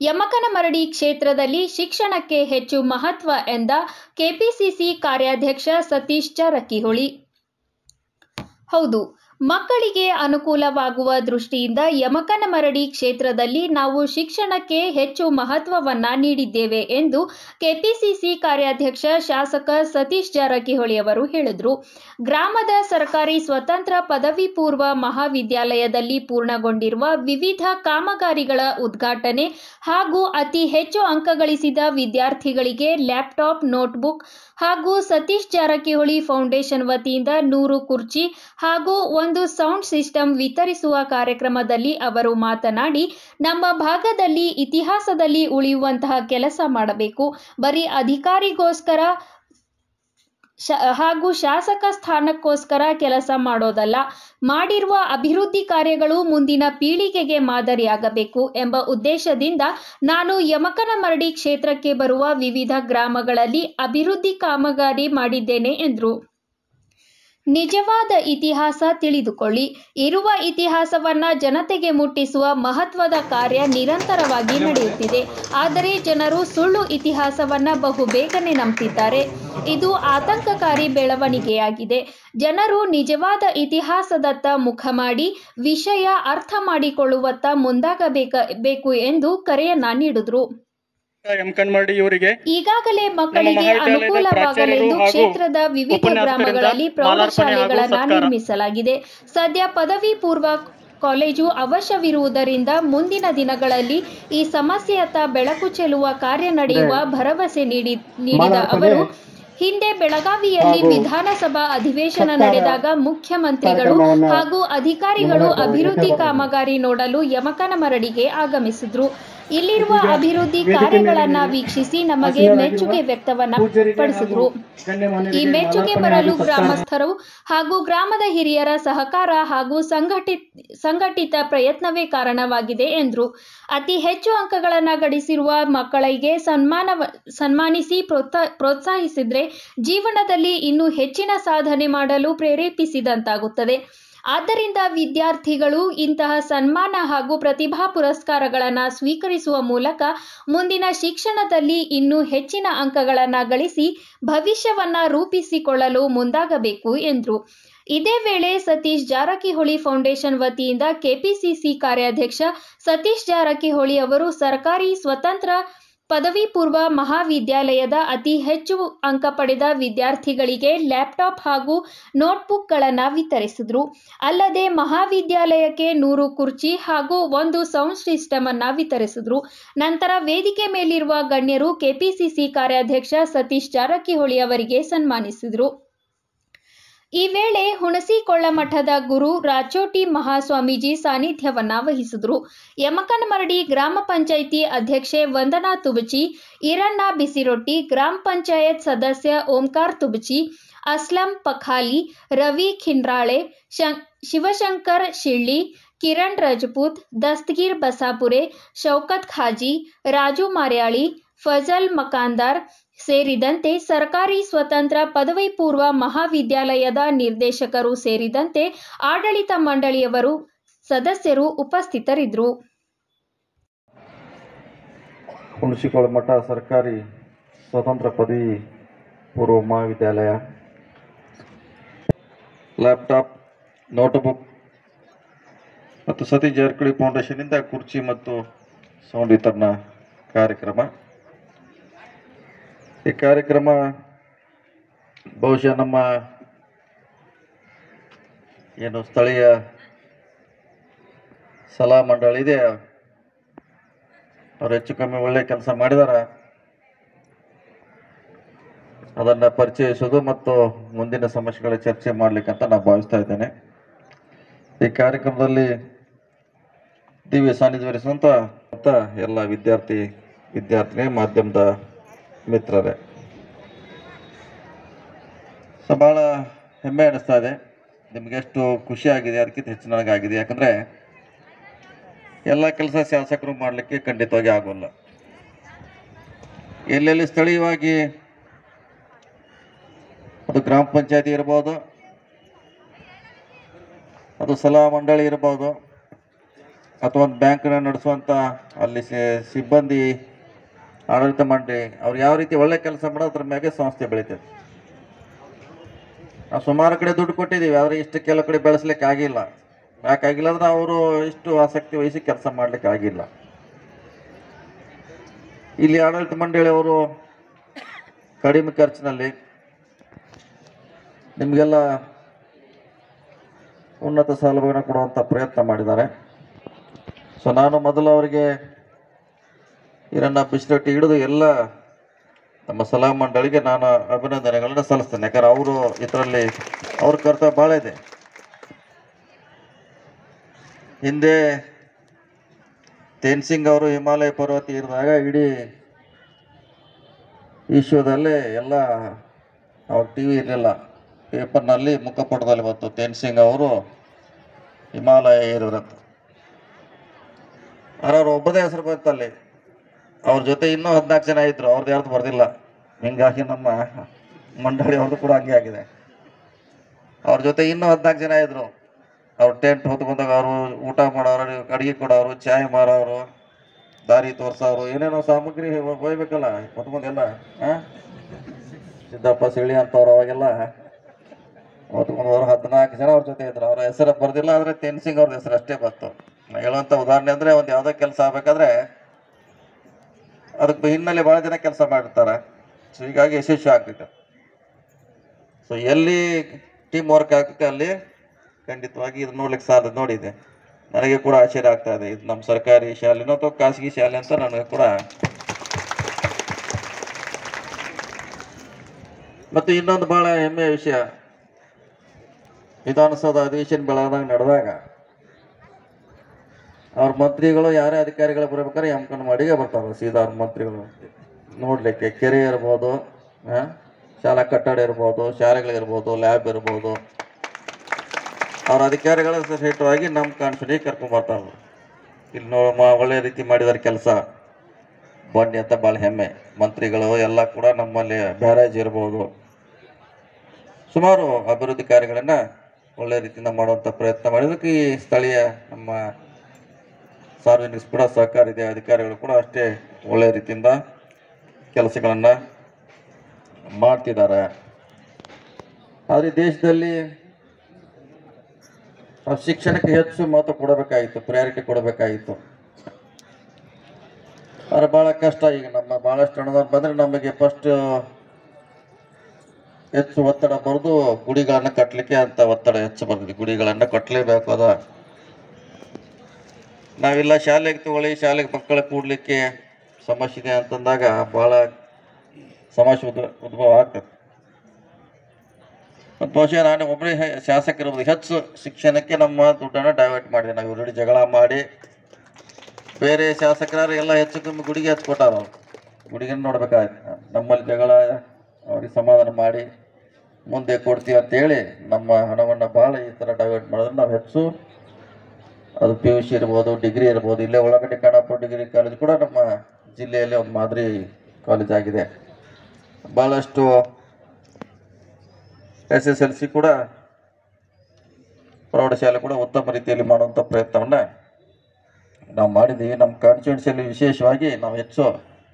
ಯಮಕನಮರಡಿ ಕ್ಷೇತ್ರದಲ್ಲಿ ಶಿಕ್ಷಣಕ್ಕೆ ಹೆಚ್ಚು ಮಹತ್ವ ಎಂದ ಕೆಪಿಸಿಸಿ ಕಾರ್ಯಾಧ್ಯಕ್ಷ ಸತೀಶ್ ಜಾರಕಿಹೊಳಿ. ಹೌದು, ಮಕ್ಕಳಿಗೆ ಅನುಕೂಲವಾಗುವ ದೃಷ್ಟಿಯಿಂದ ಯಮಕನಮರಡಿ ಕ್ಷೇತ್ರದಲ್ಲಿ ನಾವು ಶಿಕ್ಷಣಕ್ಕೆ ಹೆಚ್ಚು ಮಹತ್ವವನ್ನ ನೀಡಿದ್ದೇವೆ ಎಂದು ಕೆಪಿಸಿಸಿ ಕಾರ್ಯಾಧ್ಯಕ್ಷ ಶಾಸಕ ಸತೀಶ್ ಜಾರಕಿಹೊಳಿ ಅವರು ಹೇಳಿದರು. ಗ್ರಾಮದ ಸರ್ಕಾರಿ ಸ್ವತಂತ್ರ ಪದವಿ ಪೂರ್ವ ಮಹಾವಿದ್ಯಾಲಯದಲ್ಲಿ ಪೂರ್ಣಗೊಂಡಿರುವ ವಿವಿಧ ಕಾಮಗಾರಿಗಳ ಉದ್ಘಾಟನೆ ಹಾಗೂ ಅತಿ ಹೆಚ್ಚು ಅಂಕ ಗಳಿಸಿದ ವಿದ್ಯಾರ್ಥಿಗಳಿಗೆ ಲ್ಯಾಪ್ಟಾಪ್, ನೋಟ್ಬುಕ್ ಹಾಗೂ ಸತೀಶ್ ಜಾರಕಿಹೊಳಿ ಫೌಂಡೇಶನ್ ವತಿಯಿಂದ 100 ಕುರ್ಚಿ ಹಾಗೂ ಒಂದು ಸೌಂಡ್ ಸಿಸ್ಟಮ್ ವಿತರಿಸುವ ಕಾರ್ಯಕ್ರಮದಲ್ಲಿ ಅವರು ಮಾತನಾಡಿ, ನಮ್ಮ ಭಾಗದಲ್ಲಿ ಇತಿಹಾಸದಲ್ಲಿ ಉಳಿಯುವಂತಹ ಕೆಲಸ ಮಾಡಬೇಕು. ಬರೀ ಅಧಿಕಾರಿಗೋಸ್ಕರ ಹಾಗೂ ಶಾಸಕ ಸ್ಥಾನಕ್ಕೋಸ್ಕರ ಕೆಲಸ ಮಾಡೋದಲ್ಲ, ಮಾಡಿರುವ ಅಭಿವೃದ್ಧಿ ಕಾರ್ಯಗಳು ಮುಂದಿನ ಪೀಳಿಗೆಗೆ ಮಾದರಿಯಾಗಬೇಕು ಎಂಬ ಉದ್ದೇಶದಿಂದ ನಾನು ಯಮಕನಮರಡಿ ಕ್ಷೇತ್ರಕ್ಕೆ ಬರುವ ವಿವಿಧ ಗ್ರಾಮಗಳಲ್ಲಿ ಅಭಿವೃದ್ಧಿ ಕಾಮಗಾರಿ ಮಾಡಿದ್ದೇನೆ ಎಂದರು. ನಿಜವಾದ ಇತಿಹಾಸ ತಿಳಿದುಕೊಳ್ಳಿ. ಇರುವ ಇತಿಹಾಸವನ್ನ ಜನತೆಗೆ ಮುಟ್ಟಿಸುವ ಮಹತ್ವದ ಕಾರ್ಯ ನಿರಂತರವಾಗಿ ನಡೆಯುತ್ತಿದೆ. ಆದರೆ ಜನರು ಸುಳ್ಳು ಇತಿಹಾಸವನ್ನ ಬಹು ಬೇಗನೆ ನಂಬುತ್ತಿದ್ದಾರೆ. ಇದು ಆತಂಕಕಾರಿ ಬೆಳವಣಿಗೆಯಾಗಿದೆ. ಜನರು ನಿಜವಾದ ಇತಿಹಾಸದತ್ತ ಮುಖ ಮಾಡಿ ವಿಷಯ ಅರ್ಥ ಮಾಡಿಕೊಳ್ಳುವತ್ತ ಮುಂದಾಗಬೇಕು ಎಂದು ಕರೆಯನ್ನ ನೀಡಿದರು. ಈಗಾಗಲೇ ಮಕ್ಕಳಿಗೆ ಅನುಕೂಲವಾಗಲೆಂದು ಕ್ಷೇತ್ರದ ವಿವಿಧ ಗ್ರಾಮಗಳಲ್ಲಿ ಪ್ರೌಢಶಾಲೆಗಳನ್ನು ನಿರ್ಮಿಸಲಾಗಿದೆ. ಸದ್ಯ ಪದವಿ ಪೂರ್ವ ಕಾಲೇಜು ಅವಶ್ಯವಿರುವುದರಿಂದ ಮುಂದಿನ ದಿನಗಳಲ್ಲಿ ಈ ಸಮಸ್ಯೆಯತ್ತ ಬೆಳಕು ಚೆಲ್ಲುವ ಕಾರ್ಯ ನಡೆಯುವ ಭರವಸೆ ನೀಡಿದ ಅವರು, ಹಿಂದೆ ಬೆಳಗಾವಿಯಲ್ಲಿ ವಿಧಾನಸಭಾ ಅಧಿವೇಶನ ನಡೆದಾಗ ಮುಖ್ಯಮಂತ್ರಿಗಳು ಹಾಗೂ ಅಧಿಕಾರಿಗಳು ಅಭಿವೃದ್ಧಿ ಕಾಮಗಾರಿ ನೋಡಲು ಯಮಕನಮರಡಿಗೆ ಆಗಮಿಸಿದ್ರು. ಇಲ್ಲಿರುವ ಅಭಿವೃದ್ಧಿ ಕಾರ್ಯಗಳನ್ನ ವೀಕ್ಷಿಸಿ ನಮಗೆ ಮೆಚ್ಚುಗೆ ವ್ಯಕ್ತವನ್ನ ಪಡಿಸಿದ್ರು. ಈ ಮೆಚ್ಚುಗೆ ಬರಲು ಗ್ರಾಮಸ್ಥರು ಹಾಗೂ ಗ್ರಾಮದ ಹಿರಿಯರ ಸಹಕಾರ ಹಾಗೂ ಸಂಘಟಿತ ಪ್ರಯತ್ನವೇ ಕಾರಣವಾಗಿದೆ ಎಂದರು. ಅತಿ ಹೆಚ್ಚು ಅಂಕಗಳನ್ನು ಗಳಿಸಿರುವ ಮಕ್ಕಳಿಗೆ ಸನ್ಮಾನಿಸಿ ಪ್ರೋತ್ಸಾಹಿಸಿದ್ರೆ ಜೀವನದಲ್ಲಿ ಇನ್ನೂ ಹೆಚ್ಚಿನ ಸಾಧನೆ ಮಾಡಲು ಪ್ರೇರೇಪಿಸಿದಂತಾಗುತ್ತದೆ. ಆದ್ದರಿಂದ ವಿದ್ಯಾರ್ಥಿಗಳು ಇಂತಹ ಸನ್ಮಾನ ಹಾಗೂ ಪ್ರತಿಭಾ ಪುರಸ್ಕಾರಗಳನ್ನು ಸ್ವೀಕರಿಸುವ ಮೂಲಕ ಮುಂದಿನ ಶಿಕ್ಷಣದಲ್ಲಿ ಇನ್ನೂ ಹೆಚ್ಚಿನ ಅಂಕಗಳನ್ನು ಗಳಿಸಿ ಭವಿಷ್ಯವನ್ನ ರೂಪಿಸಿಕೊಳ್ಳಲು ಮುಂದಾಗಬೇಕು ಎಂದರು. ಇದೇ ವೇಳೆ ಸತೀಶ್ ಜಾರಕಿಹೊಳಿ ಫೌಂಡೇಶನ್ ವತಿಯಿಂದ ಕೆಪಿಸಿಸಿ ಕಾರ್ಯಾಧ್ಯಕ್ಷ ಸತೀಶ್ ಜಾರಕಿಹೊಳಿ ಅವರು ಸರ್ಕಾರಿ ಸ್ವತಂತ್ರ ಪದವಿ ಪೂರ್ವ ಮಹಾವಿದ್ಯಾಲಯದ ಅತಿ ಹೆಚ್ಚು ಅಂಕ ಪಡೆದ ವಿದ್ಯಾರ್ಥಿಗಳಿಗೆ ಲ್ಯಾಪ್ಟಾಪ್ ಹಾಗೂ ನೋಟ್ಬುಕ್ಗಳನ್ನು ವಿತರಿಸಿದರು. ಅಲ್ಲದೆ ಮಹಾವಿದ್ಯಾಲಯಕ್ಕೆ 100 ಕುರ್ಚಿ ಹಾಗೂ ಒಂದು ಸೌಂಡ್ ಸಿಸ್ಟಮ್ ಅನ್ನು ವಿತರಿಸಿದರು. ನಂತರ ವೇದಿಕೆ ಮೇಲಿರುವ ಗಣ್ಯರು ಕೆಪಿಸಿಸಿ ಕಾರ್ಯಾಧ್ಯಕ್ಷ ಸತೀಶ್ ಜಾರಕಿಹೊಳಿ ಅವರಿಗೆ ಸನ್ಮಾನಿಸಿದರು. ಈ ವೇಳೆ ಹುಣಸಿಕೊಳ್ಳಮಠದ ಗುರು ರಾಚೋಟಿ ಮಹಾಸ್ವಾಮೀಜಿ ಸಾನ್ನಿಧ್ಯವನ್ನ ವಹಿಸಿದರು. ಯಮಕನಮರಡಿ ಗ್ರಾಮ ಪಂಚಾಯಿತಿ ಅಧ್ಯಕ್ಷೆ ವಂದನಾ ತುಬಚಿ, ಈರಣ್ಣ ಬಿಸಿರೊಟ್ಟಿ, ಗ್ರಾಮ ಪಂಚಾಯತ್ ಸದಸ್ಯ ಓಂಕಾರ ತುಬಚಿ, ಅಸ್ಲಂ ಪಖಾಲಿ, ರವಿ ಖಿಂಡ್ರಾಳೆ, ಶಿವಶಂಕರ್ ಶಿಳ್ಳಿ, ಕಿರಣ್ ರಜಪೂತ್, ದಸ್ತಗೀರ್ ಬಸಾಪುರೆ, ಶೌಕತ್ ಖಾಜಿ, ರಾಜು ಮಾರ್ಯಾಳಿ, ಫಜಲ್ ಮಕಾಂದಾರ್ ಸೇರಿದಂತೆ ಸರ್ಕಾರಿ ಸ್ವತಂತ್ರ ಪದವಿ ಪೂರ್ವ ಮಹಾವಿದ್ಯಾಲಯದ ನಿರ್ದೇಶಕರು ಸೇರಿದಂತೆ ಆಡಳಿತ ಮಂಡಳಿಯವರು ಸದಸ್ಯರು ಉಪಸ್ಥಿತರಿದ್ದರು. ಹುಣಸಿಕೊಳ್ಳಮಠ ಸರ್ಕಾರಿ ಸ್ವತಂತ್ರ ಪದವಿ ಪೂರ್ವ ಮಹಾವಿದ್ಯಾಲಯ ಲ್ಯಾಪ್ಟಾಪ್, ನೋಟ್ಬುಕ್ ಮತ್ತು ಸತೀಶ್ ಜಾರಕಿಹೊಳಿ ಫೌಂಡೇಶನ್ನಿಂದ ಕುರ್ಚಿ ಮತ್ತು ಸೌಂಡ್ ವಿತರಣಾ ಕಾರ್ಯಕ್ರಮ. ಈ ಕಾರ್ಯಕ್ರಮ ಬಹುಶಃ ನಮ್ಮ ಏನು ಸ್ಥಳೀಯ ಸಲಹಾ ಮಂಡಳಿ ಇದೆ, ಅವರು ಹೆಚ್ಚು ಕಮ್ಮಿ ಒಳ್ಳೆ ಕೆಲಸ ಮಾಡಿದಾರ. ಅದನ್ನು ಪರಿಚಯಿಸೋದು ಮತ್ತು ಮುಂದಿನ ಸಮಸ್ಯೆಗಳ ಚರ್ಚೆ ಮಾಡಲಿಕ್ಕಂತ ನಾನು ಭಾವಿಸ್ತಾ ಇದ್ದೇನೆ. ಈ ಕಾರ್ಯಕ್ರಮದಲ್ಲಿ ದಿವ್ಯ ಸಾನ್ನಿಧ್ಯ ವಹಿಸುವಂತ ಎಲ್ಲ ವಿದ್ಯಾರ್ಥಿನಿ ಮಾಧ್ಯಮದ ಮಿತ್ರರೇ, ಬಹಳ ಹೆಮ್ಮೆ ಅನಿಸ್ತಾ ಇದೆ. ನಿಮಗೆಷ್ಟು ಖುಷಿ ಆಗಿದೆ ಅದಕ್ಕಿಂತ ಹೆಚ್ಚು ನನಗಾಗಿದೆ. ಯಾಕಂದರೆ ಎಲ್ಲ ಕೆಲಸ ಶಾಸಕರು ಮಾಡಲಿಕ್ಕೆ ಖಂಡಿತವಾಗಿ ಆಗೋಲ್ಲ. ಎಲ್ಲೆಲ್ಲಿ ಸ್ಥಳೀಯವಾಗಿ ಅದು ಗ್ರಾಮ ಪಂಚಾಯತಿ ಇರ್ಬೋದು, ಅದು ಸಲಹಾ ಮಂಡಳಿ ಇರ್ಬೋದು, ಅಥವಾ ಒಂದು ಬ್ಯಾಂಕ್ನ ನಡೆಸುವಂಥ ಅಲ್ಲಿ ಸಿಬ್ಬಂದಿ, ಆಡಳಿತ ಮಂಡಳಿ ಅವ್ರು ಯಾವ ರೀತಿ ಒಳ್ಳೆ ಕೆಲಸ ಮಾಡೋದು ಅದ್ರ ಮ್ಯಾಗೆ ಸಂಸ್ಥೆ ಬೆಳಿತೈತೆ. ನಾವು ಸುಮಾರು ಕಡೆ ದುಡ್ಡು ಕೊಟ್ಟಿದ್ದೀವಿ, ಆದರೆ ಇಷ್ಟು ಕೆಲವು ಕಡೆ ಬೆಳೆಸ್ಲಿಕ್ಕೆ ಆಗಿಲ್ಲ. ಯಾಕಾಗಿಲ್ಲ ಅಂದ್ರೆ ಅವರು ಇಷ್ಟು ಆಸಕ್ತಿ ವಹಿಸಿ ಕೆಲಸ ಮಾಡ್ಲಿಕ್ಕೆ ಆಗಿಲ್ಲ. ಇಲ್ಲಿ ಆಡಳಿತ ಮಂಡಳಿಯವರು ಕಡಿಮೆ ಖರ್ಚಿನಲ್ಲಿ ನಿಮಗೆಲ್ಲ ಉನ್ನತ ಸೌಲಭ್ಯವನ್ನು ಕೊಡುವಂಥ ಪ್ರಯತ್ನ ಮಾಡಿದ್ದಾರೆ. ಸೊ ನಾನು ಮೊದಲು ಅವರಿಗೆ ಈರಣ್ಣ ಬಿಸ್ಲೆಟ್ಟಿ ಹಿಡಿದು ಎಲ್ಲ ನಮ್ಮ ಸಲಹಾ ಮಂಡಳಿಗೆ ನಾನು ಅಭಿನಂದನೆಗಳನ್ನು ಸಲ್ಲಿಸ್ತೇನೆ. ಯಾಕಂದ್ರೆ ಅವರು ಇದರಲ್ಲಿ ಅವ್ರ ಕರ್ತವ್ಯ ಭಾಳ ಇದೆ. ಹಿಂದೆ ತೇನ್ಸಿಂಗ್ ಅವರು ಹಿಮಾಲಯ ಪರ್ವತ ಇರಿದಾಗ ಇಡೀ ವಿಶ್ವದಲ್ಲೇ ಎಲ್ಲ ಅವ್ರ ಟಿ ವಿ ಇರಲಿಲ್ಲ, ಪೇಪರ್ನಲ್ಲಿ ಮುಖಪುಟದಲ್ಲಿ ಬಂತು ತೇನ್ಸಿಂಗ್ ಅವರು ಹಿಮಾಲಯ ಏರಿದ್ರಂತ. ಅವ್ರ ಒಬ್ಬದೇ ಹೆಸರು ಬಂತಲ್ಲಿ. ಅವ್ರ ಜೊತೆ ಇನ್ನೂ 14 ಜನ ಇದ್ರು, ಅವ್ರದ್ದು ಯಾರ್ದು ಬರ್ದಿಲ್ಲ. ಹಿಂಗಾಗಿ ನಮ್ಮ ಮಂಡಳಿ ಅವ್ರದ್ದು ಕೂಡ ಹಂಗೆ ಆಗಿದೆ. ಅವ್ರ ಜೊತೆ ಇನ್ನೂ 14 ಜನ ಇದ್ರು. ಅವ್ರು ಟೆಂಟ್ ಹೊತ್ಕೊಂಡಾಗ ಅವರು ಊಟ ಮಾಡೋರು, ಅಡುಗೆ ಕೊಡೋರು, ಚಾಯ್ ಮಾರೋರು, ದಾರಿ ತೋರ್ಸೋರು, ಏನೇನೋ ಸಾಮಗ್ರಿ ಒಯ್ಬೇಕಲ್ಲ ಹೊತ್ಕೊಂಡೆಲ್ಲ. ಸಿದ್ದಪ್ಪ ಸಿಳಿ ಅಂತವ್ರು ಅವಾಗೆಲ್ಲ ಹೊತ್ಕೊಂಡವ್ರು 14 ಜನ ಅವ್ರ ಜೊತೆ ಇದ್ರು. ಅವ್ರ ಹೆಸರು ಬರ್ದಿಲ್ಲ, ಆದರೆ ತೇನ್ಸಿಂಗ್ ಅವ್ರದ್ದು ಹೆಸರು ಅಷ್ಟೇ ಬಂತು. ಹೇಳುವಂಥ ಉದಾಹರಣೆ ಅಂದರೆ, ಒಂದು ಯಾವುದೋ ಕೆಲಸ ಆಗ್ಬೇಕಾದ್ರೆ ಅದಕ್ಕೆ ಹಿನ್ನೆಲೆ ಭಾಳ ಜನ ಕೆಲಸ ಮಾಡಿರ್ತಾರೆ. ಸೊ ಹೀಗಾಗಿ ಯಶಸ್ವಿ ಆಗ್ತೈತೆ. ಸೊ ಎಲ್ಲಿ ಟೀಮ್ ವರ್ಕ್ ಆಗ್ತೈತೆ ಅಲ್ಲಿ ಖಂಡಿತವಾಗಿ ಇದು ನೋಡ್ಲಿಕ್ಕೆ ಸಾಧ್ಯ. ನೋಡಿದೆ, ನನಗೆ ಕೂಡ ಆಶ್ಚರ್ಯ ಆಗ್ತಾ ಇದೆ. ಇದು ನಮ್ಮ ಸರ್ಕಾರಿ ಶಾಲೆನೋ ಅಥವಾ ಖಾಸಗಿ ಶಾಲೆ ಅಂತ ನನಗೆ ಕೂಡ. ಮತ್ತು ಇನ್ನೊಂದು ಭಾಳ ಹೆಮ್ಮೆಯ ವಿಷಯ, ವಿಧಾನಸೌಧ ಅಧಿವೇಶನ ಬೆಳಗಾದಾಗ ನಡೆದಾಗ ಅವ್ರ ಮಂತ್ರಿಗಳು ಯಾರೇ ಅಧಿಕಾರಿಗಳು ಬರ್ಬೇಕಾದ್ರೆ ಅಂಕನವಾಡಿಗೆ ಬರ್ತಾರೆ ಸೀದಾ. ಅವ್ರ ಮಂತ್ರಿಗಳು ನೋಡ್ಲಿಕ್ಕೆ ಕೆರೆ ಇರ್ಬೋದು, ಶಾಲಾ ಕಟ್ಟಡ ಇರ್ಬೋದು, ಶಾಲೆಗಳಿರ್ಬೋದು, ಲ್ಯಾಬ್ ಇರ್ಬೋದು, ಅವ್ರ ಅಧಿಕಾರಿಗಳ ಸಹಿತವಾಗಿ ನಮ್ಮ ಕಾನ್ಸ್ಟಿಟ್ಯೂಷನ್ಗೆ ಕರ್ಕೊಂಡ್ಬರ್ತಾರೆ. ಇಲ್ಲಿ ಒಳ್ಳೆ ರೀತಿ ಮಾಡಿದಾರೆ ಕೆಲಸ, ಬನ್ನಿ ಅಂತ ಭಾಳ ಹೆಮ್ಮೆ. ಮಂತ್ರಿಗಳು ಎಲ್ಲ ಕೂಡ ನಮ್ಮಲ್ಲಿ ಬ್ಯಾರೇಜ್ ಇರ್ಬೋದು, ಸುಮಾರು ಅಭಿವೃದ್ಧಿ ಕಾರ್ಯಗಳನ್ನು ಒಳ್ಳೆ ರೀತಿಯಿಂದ ಮಾಡುವಂಥ ಪ್ರಯತ್ನ ಮಾಡಿದಕ್ಕೆ ಈ ಸ್ಥಳೀಯ ನಮ್ಮ ಸಾರ್ವಜನಿಕ ಕೂಡ ಸಹಕಾರ ಇದೆ. ಅಧಿಕಾರಿಗಳು ಕೂಡ ಅಷ್ಟೇ ಒಳ್ಳೆ ರೀತಿಯಿಂದ ಕೆಲಸಗಳನ್ನು ಮಾಡ್ತಿದ್ದಾರೆ. ಆದರೆ ದೇಶದಲ್ಲಿ ಶಿಕ್ಷಣಕ್ಕೆ ಹೆಚ್ಚು ಮಹತ್ವ ಕೊಡಬೇಕಾಗಿತ್ತು, ಪ್ರಯಾರಿಟಿ ಕೊಡಬೇಕಾಗಿತ್ತು. ಆದರೆ ಭಾಳ ಕಷ್ಟ. ಈಗ ನಮ್ಮ ಭಾಳಷ್ಟು ಹಣದವ್ರು ಬಂದರೆ ನಮಗೆ ಫಸ್ಟ್ ಹೆಚ್ಚು ಒತ್ತಡ ಬರೋದು ಗುಡಿಗಳನ್ನು ಕಟ್ಟಲಿಕ್ಕೆ ಅಂತ ಒತ್ತಡ ಹೆಚ್ಚು ಬರ್ತದೆ. ಗುಡಿಗಳನ್ನು ಕಟ್ಟಲೇಬೇಕು. ಅದ ನಾವೆಲ್ಲ ಶಾಲೆಗೆ ತಗೊಳ್ಳಿ, ಶಾಲೆಗೆ ಮಕ್ಕಳು ಕೂಡಲಿಕ್ಕೆ ಸಮಸ್ಯೆ ಇದೆ ಅಂತಂದಾಗ ಭಾಳ ಸಮಸ್ಯೆ ಉದ್ಭವ ಆಗ್ತದೆ. ಮತ್ತು ಬಹುಶಃ ನಾನು ಒಬ್ಬರೇ ಶಾಸಕರಿರ್ಬೋದು, ಹೆಚ್ಚು ಶಿಕ್ಷಣಕ್ಕೆ ನಮ್ಮ ದುಡ್ಡನ್ನು ಡೈವರ್ಟ್ ಮಾಡಿದೆ. ನಾವು ಇವ್ರ ಜಗಳ ಮಾಡಿ ಬೇರೆ ಶಾಸಕರು ಎಲ್ಲ ಹೆಚ್ಚು ಕಮ್ಮಿ ಗುಡಿಗೆ ಹಚ್ಚಿ ಕೊಟ್ಟಾರ. ಅವ್ರು ಗುಡಿಗೆ ನೋಡ್ಬೇಕಾಯ್ತು. ನಮ್ಮಲ್ಲಿ ಜಗಳ ಅವ್ರಿಗೆ ಸಮಾಧಾನ ಮಾಡಿ ಮುಂದೆ ಕೊಡ್ತೀವಿ ಅಂತೇಳಿ ನಮ್ಮ ಹಣವನ್ನು ಭಾಳ ಈ ಥರ ಡೈವರ್ಟ್ ಮಾಡಿದ್ರೆ ನಾವು ಹೆಚ್ಚು, ಅದು PUC ಇರ್ಬೋದು, ಡಿಗ್ರಿ ಇರ್ಬೋದು. ಇಲ್ಲೇ ಒಳಗಡೆ ಖಾನಾಪುರ ಡಿಗ್ರಿ ಕಾಲೇಜ್ ಕೂಡ ನಮ್ಮ ಜಿಲ್ಲೆಯಲ್ಲಿ ಒಂದು ಮಾದರಿ ಕಾಲೇಜ್ ಆಗಿದೆ. ಭಾಳಷ್ಟು SSLC ಕೂಡ, ಪ್ರೌಢಶಾಲೆ ಕೂಡ ಉತ್ತಮ ರೀತಿಯಲ್ಲಿ ಮಾಡುವಂಥ ಪ್ರಯತ್ನವನ್ನು ನಾವು ಮಾಡಿದ್ದೀವಿ. ನಮ್ಮ ಕಾನ್ಸ್ಟಿಟ್ಯೂನ್ಸಿಯಲ್ಲಿ ವಿಶೇಷವಾಗಿ ನಾವು ಹೆಚ್ಚು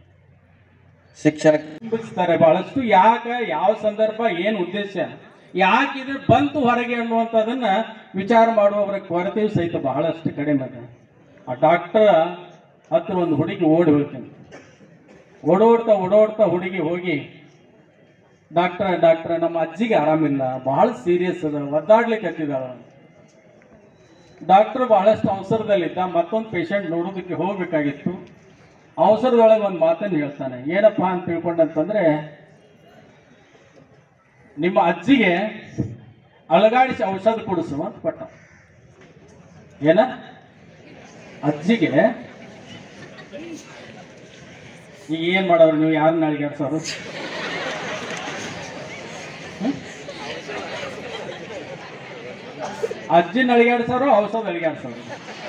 ಶಿಕ್ಷಣ ಬಹಳಷ್ಟು. ಯಾಕೆ, ಯಾವ ಸಂದರ್ಭ, ಏನು ಉದ್ದೇಶ, ಯಾಕೆ ಇದು ಬಂತು ಹೊರಗೆ ಅನ್ನುವಂಥದ್ದನ್ನ ವಿಚಾರ ಮಾಡುವವರ ಕೊರತೆಯು ಸಹಿತ ಬಹಳಷ್ಟು ಕಡಿಮೆ ಇದೆ. ಆ ಡಾಕ್ಟರ್ ಹತ್ರ ಒಂದು ಹುಡುಗಿ ಓಡಿ ಹೋಗ್ತೀನಿ, ಓಡೋಡ್ತಾ ಹುಡುಗಿ ಹೋಗಿ, ಡಾಕ್ಟ್ರ ನಮ್ಮ ಅಜ್ಜಿಗೆ ಆರಾಮಿಲ್ಲ, ಬಹಳ ಸೀರಿಯಸ್ ಅದ, ಒದ್ದಾಡ್ಲಿಕ್ಕೆ ಹತ್ತಿದಾಳ. ಡಾಕ್ಟರ್ ಬಹಳಷ್ಟು ಅವಸರದಲ್ಲಿದ್ದ, ಮತ್ತೊಂದು ಪೇಷಂಟ್ ನೋಡೋದಕ್ಕೆ ಹೋಗ್ಬೇಕಾಗಿತ್ತು. ಅವಸರದೊಳಗೆ ಒಂದು ಮಾತನ್ನು ಹೇಳ್ತಾನೆ. ಏನಪ್ಪಾ ಅಂತ ತಿಳ್ಕೊಂಡಂತಂದ್ರೆ, ನಿಮ್ಮ ಅಜ್ಜಿಗೆ ಅಲಗಾಡಿಸಿ ಔಷಧ ಕೊಡಿಸು ಅಂತ ಪಟ್ಟ. ಏನ ಅಜ್ಜಿಗೆ ಈಗ ಏನ್ ಮಾಡೋರು ನೀವು? ಯಾರನ್ನ ಅಳಿಗಾಡ್ಸೋರು? ಅಜ್ಜಿನ ಅಳಿಗಾಡ್ಸೋರು, ಔಷಧ ಅಳಿಗಾಡ್ಸೋರು.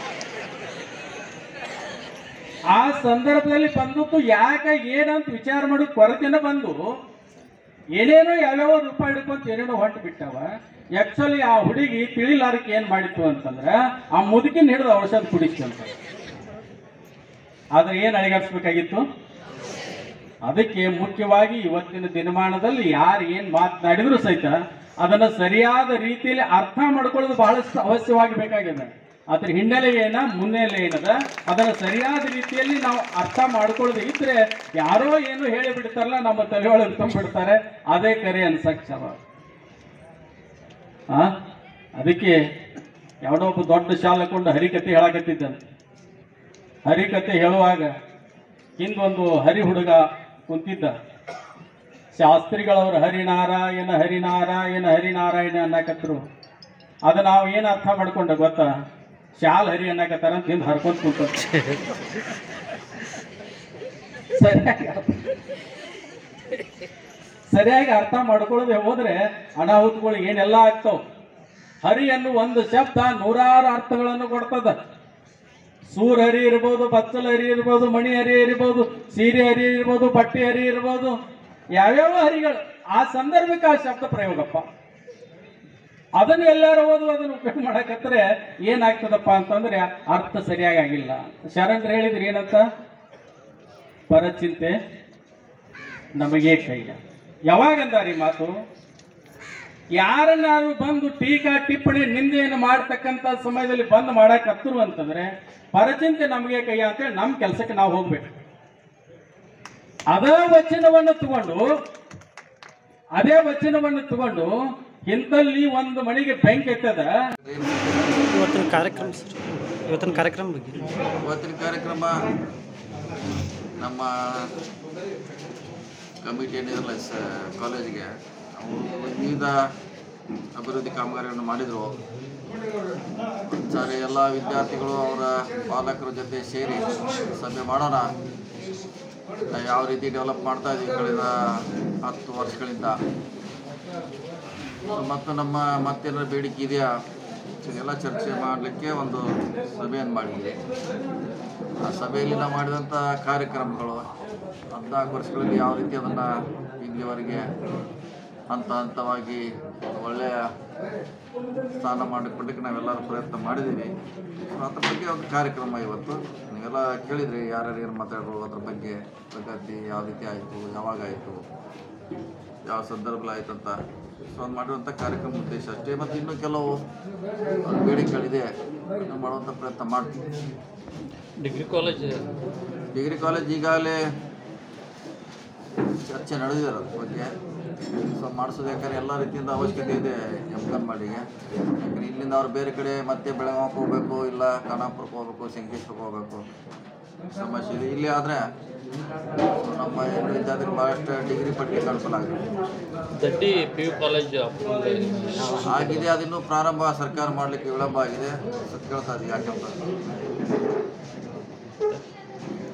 ಆ ಸಂದರ್ಭದಲ್ಲಿ ಬಂದದ್ದು ಯಾಕೆ ಏನಂತ ವಿಚಾರ ಮಾಡೋದು ಕೊರತೆನ ಬಂದು ಏನೇನೋ ಯಾವ್ಯಾವ ರೂಪಾಯಿ ಹಿಡ್ಕೊಂತ ಏನೇನೋ ಹೊಂಟು ಬಿಟ್ಟವ. ಆಕ್ಚುಲಿ ಆ ಹುಡುಗಿ ತಿಳಿಲಾರಕ್ಕೆ ಏನ್ ಮಾಡಿತ್ತು ಅಂತಂದ್ರೆ ಆ ಮುದುಕಿನ ಹಿಡಿದು ಔಷಧ ಕುಡಿಸ್ತು ಅಂತ. ಆದ್ರೆ ಏನ್ ಅಳಿಗಾಡಿಸ್ಬೇಕಾಗಿತ್ತು? ಅದಕ್ಕೆ ಮುಖ್ಯವಾಗಿ ಇವತ್ತಿನ ದಿನಮಾನದಲ್ಲಿ ಯಾರು ಏನ್ ಮಾತನಾಡಿದ್ರು ಸಹಿತ ಅದನ್ನ ಸರಿಯಾದ ರೀತಿಯಲ್ಲಿ ಅರ್ಥ ಮಾಡ್ಕೊಳ್ಳೋದು ಬಹಳಷ್ಟು ಅವಶ್ಯವಾಗಿ ಬೇಕಾಗಿದೆ. ಅದ್ರ ಹಿನ್ನೆಲೆ ಏನ ಮುನ್ನೆಲೆ ಏನದ ಅದನ್ನ ಸರಿಯಾದ ರೀತಿಯಲ್ಲಿ ನಾವು ಅರ್ಥ ಮಾಡ್ಕೊಳ್ಳೋದು ಇದ್ರೆ ಯಾರೋ ಏನು ಹೇಳಿ ಬಿಡ್ತಾರಲ್ಲ ನಮ್ಮ ತಲೆಯೊಳಗೆ ತುಂಬಿಡ್ತಾರೆ, ಅದೇ ಕರೆ ಅನ್ಸಕ್ಷಮ. ಅದಕ್ಕೆ ಯಾವಡೋ ಒಬ್ಬ ದೊಡ್ಡ ಶಾಲೆಕೊಂಡು ಹರಿಕತೆ ಹೇಳಕತ್ತಿದ್ದಂತೆ. ಹರಿಕತೆ ಹೇಳುವಾಗ ಹಿಂದೊಂದು ಹರಿ ಹುಡುಗ ಕುಂತಿದ್ದ. ಶಾಸ್ತ್ರಿಗಳವರು ಹರಿನಾರಾಯಣ ಹರಿನಾರಾಯಣ ಹರಿನಾರಾಯಣ ಅನ್ನಕತ್ರು. ಅದು ನಾವು ಏನು ಅರ್ಥ ಮಾಡ್ಕೊಂಡ ಗೊತ್ತಾ? ಶಾಲ್ ಹರಿ ಅನ್ನಕತ್ತಾರ ಅಂತ ಹಿಂದೆ ಹರ್ಕೊಂತ ಕುಂತ. ಸರಿಯಾಗಿ ಅರ್ಥ ಮಾಡ್ಕೊಳ್ಳೋದೇ ಹೋದ್ರೆ ಅನಾಹುತಗಳು ಏನೆಲ್ಲ ಆಗ್ತಾವ. ಹರಿ ಅನ್ನೋ ಒಂದು ಶಬ್ದ ನೂರಾರು ಅರ್ಥಗಳನ್ನು ಕೊಡ್ತದ. ಸೂರ್ ಹರಿ ಇರ್ಬೋದು, ಬಚ್ಚಲ ಹರಿ ಇರ್ಬೋದು, ಮಣಿ ಹರಿ ಇರ್ಬೋದು, ಸೀರೆ ಹರಿ ಇರ್ಬೋದು, ಬಟ್ಟೆ ಹರಿ ಇರ್ಬೋದು, ಯಾವ್ಯಾವ ಹರಿಗಳು ಆ ಸಂದರ್ಭಕ್ಕೆ ಆ ಶಬ್ದ ಪ್ರಯೋಗಪ್ಪ. ಅದನ್ನು ಎಲ್ಲರೂ ಓದು ಅದನ್ನು ಉಪಯೋಗ ಮಾಡಕತ್ರೆ ಏನಾಗ್ತದಪ್ಪ ಅಂತಂದ್ರೆ ಅರ್ಥ ಸರಿಯಾಗಿ ಆಗಿಲ್ಲ. ಶರಣರು ಹೇಳಿದ್ರಿ ಏನಂತ? ಪರಚಿಂತೆ ನಮಗೆ ಕೈಯ. ಯಾವಾಗಂದಾರಿ ಮಾತು? ಯಾರನ್ನಾರು ಬಂದು ಟೀಕಾ ಟಿಪ್ಪಣಿ ನಿಂದೆಯನ್ನು ಮಾಡ್ತಕ್ಕಂಥ ಸಮಯದಲ್ಲಿ ಬಂದ್ ಮಾಡಕತ್ತರು ಅಂತಂದ್ರೆ ಪರಚಿಂತೆ ನಮಗೆ ಕೈಯ ಅಂತೇಳಿ ನಮ್ಮ ಕೆಲಸಕ್ಕೆ ನಾವು ಹೋಗ್ಬೇಕು. ಅದೇ ವಚನವನ್ನು ತಗೊಂಡು ಇಂಥಲ್ಲಿ ಒಂದು ಮನೆಗೆ ಬೆಂಕಿ ಎತ್ತದ. ಇವತ್ತಿನ ಕಾರ್ಯಕ್ರಮ ನಮ್ಮ ಕಮಿಟಿ ಏನಿರಲ್ಲ ಕಾಲೇಜಿಗೆ ಅವರು ವಿವಿಧ ಅಭಿವೃದ್ಧಿ ಕಾಮಗಾರಿಗಳನ್ನು ಮಾಡಿದರು. ಸರಿ, ಎಲ್ಲ ವಿದ್ಯಾರ್ಥಿಗಳು ಅವರ ಪಾಲಕರ ಜೊತೆ ಸೇರಿ ಸಭೆ ಮಾಡೋಣ, ಯಾವ ರೀತಿ ಡೆವಲಪ್ ಮಾಡ್ತಾ ಇದ್ದೀವಿ ಕಳೆದ 10 ವರ್ಷಗಳಿಂದ, ಮತ್ತು ನಮ್ಮ ಮತ್ತೇನಾರ ಬೇಡಿಕೆ ಇದೆಯಾ ಎಲ್ಲ ಚರ್ಚೆ ಮಾಡಲಿಕ್ಕೆ ಒಂದು ಸಭೆಯನ್ನು ಮಾಡಿದ್ವಿ. ಆ ಸಭೆಯಲ್ಲಿ ನಾವು ಮಾಡಿದಂಥ ಕಾರ್ಯಕ್ರಮಗಳು 14 ವರ್ಷಗಳಲ್ಲಿ ಯಾವ ರೀತಿ ಅದನ್ನು ಇಲ್ಲಿವರೆಗೆ ಹಂತವಾಗಿ ಒಳ್ಳೆಯ ಸ್ಥಾನ ಮಾಡಿಕೊಳ್ಳಿಕ್ಕೆ ನಾವೆಲ್ಲರೂ ಪ್ರಯತ್ನ ಮಾಡಿದ್ದೀವಿ. ಅದ್ರ ಬಗ್ಗೆ ಒಂದು ಕಾರ್ಯಕ್ರಮ ಇವತ್ತು ನೀವೆಲ್ಲ ಕೇಳಿದ್ರಿ, ಯಾರ್ಯಾರು ಏನು ಮಾತಾಡೋದು ಅದ್ರ ಬಗ್ಗೆ, ಪ್ರಗತಿ ಯಾವ ರೀತಿ ಆಯಿತು, ಯಾವಾಗಾಯಿತು, ಯಾವ ಸಂದರ್ಭದಲ್ಲಿ ಆಯ್ತು ಅಂತ ಒಂದು ಮಾಡಿರುವಂಥ ಕಾರ್ಯಕ್ರಮ ಉದ್ದೇಶ ಅಷ್ಟೇ. ಮತ್ತು ಇನ್ನೂ ಕೆಲವು ಬೇಡಿಕೆಗಳಿದೆ, ಮಾಡುವಂಥ ಪ್ರಯತ್ನ ಮಾಡ್ತೀವಿ. ಡಿಗ್ರಿ ಕಾಲೇಜ್ ಈಗಾಗಲೇ ಚರ್ಚೆ ನಡೆದಿದೆ ಅದ್ರ ಬಗ್ಗೆ. ಸೊ ಮಾಡಿಸೋದು ಯಾಕಂದರೆ ಎಲ್ಲ ರೀತಿಯಿಂದ ಅವಶ್ಯಕತೆ ಇದೆ ಎಮ್ಕನ್ಮಾಡಿಗೆ. ಯಾಕಂದರೆ ಇಲ್ಲಿಂದ ಅವ್ರು ಬೇರೆ ಕಡೆ ಮತ್ತೆ ಬೆಳಗಾವಿಗೆ ಹೋಗಬೇಕು, ಇಲ್ಲ ಖಾನಾಪುರಕ್ಕೆ ಹೋಗಬೇಕು, ಸಂಕೇಶ್ವರಕ್ಕೆ ಹೋಗಬೇಕು, ಸಮಸ್ಯೆ ಇದೆ. ಇಲ್ಲಿ ಆದರೆ ನಮ್ಮ ಏನು ವಿದ್ಯಾರ್ಥಿಗಳು ಭಾಳಷ್ಟು ಡಿಗ್ರಿ ಪಡ್ಲಿಕ್ಕೆ ಅನುಕೂಲ ಆಗಿದೆ. PU ಕಾಲೇಜ್ ಆಗಿದೆ, ಅದಿನ್ನೂ ಪ್ರಾರಂಭ ಸರ್ಕಾರ ಮಾಡಲಿಕ್ಕೆ ವಿಳಂಬ ಆಗಿದೆ. ಕೇಳ್ತಾ ಇದ್ದೀವಿ ಯಾಕಂತ.